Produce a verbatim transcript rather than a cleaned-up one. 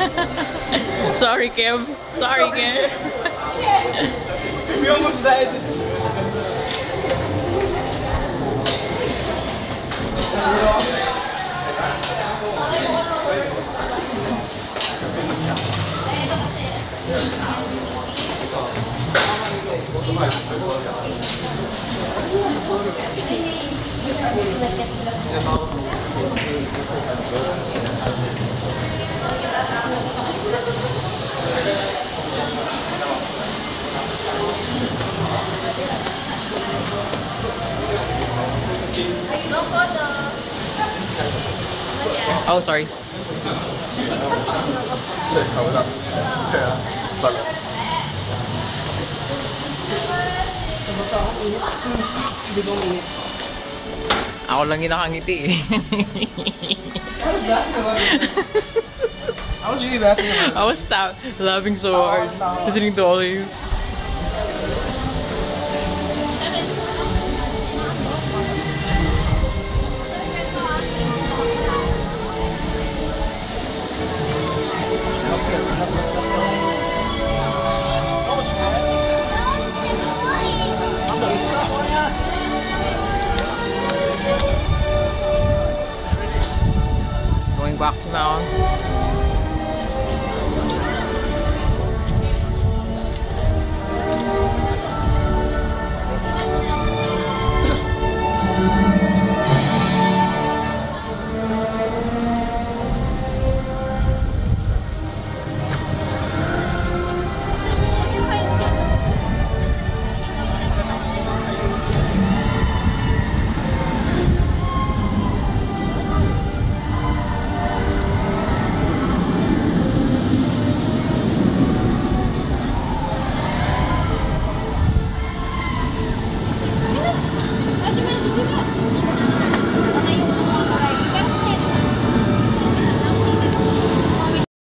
Sorry, Kev. Sorry, Kev. We almost died. No photo. Oh, sorry. Ako lang yung nakangiti eh. I was laughing. I was really laughing. I was laughing so hard listening to all of you. Going back to now.